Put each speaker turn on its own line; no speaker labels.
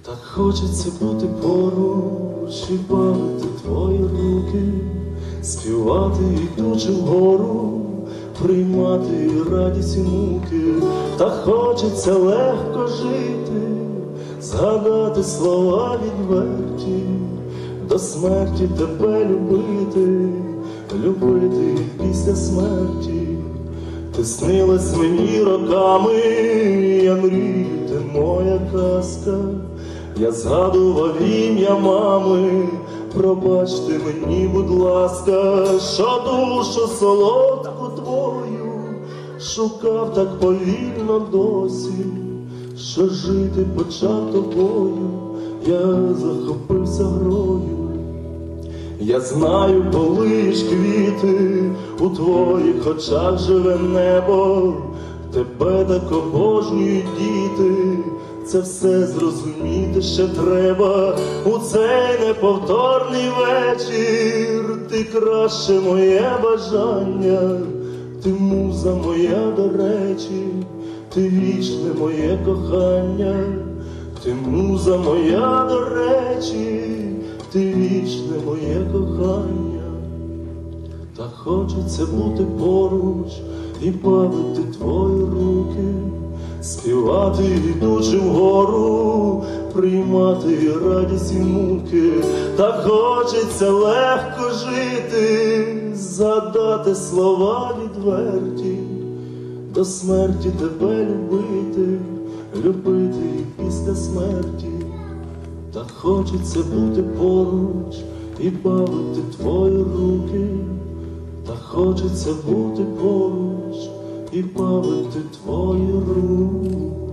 Так хочеться бути поруч і бавити твої руки, співати, йдучи вгору, приймати радість і муки. Так хочеться легко жити, згадати слова відверті, до смерті тебе любити, любити після смерті. Ти снилась мені роками, я мрію, ти моя казка. Я згадував ім'я мами, пробачте мені, будь ласка, що душу солодку твою шукав так повільно досі, що жити почав тобою, я захопився грою. Я знаю, полиш квіти, у твоїх очах живе небо, тебе так обожнюють діти. Це все зрозуміти ще треба у цей неповторний вечір. Ти краще моє бажання, ти муза моя до речі, ти вічне моє кохання, ти муза моя до речі, ти вічне моє кохання. Так хочеться бути поруч і бавити твої руки, співати, йдучи вгору, приймати радість і муки. Так хочеться легко жити, згадати слова відверті, до смерті тебе любити, любити і після смерті. Так хочеться бути поруч і бавити твої руки, так хочеться бути поруч і бавити твої руки.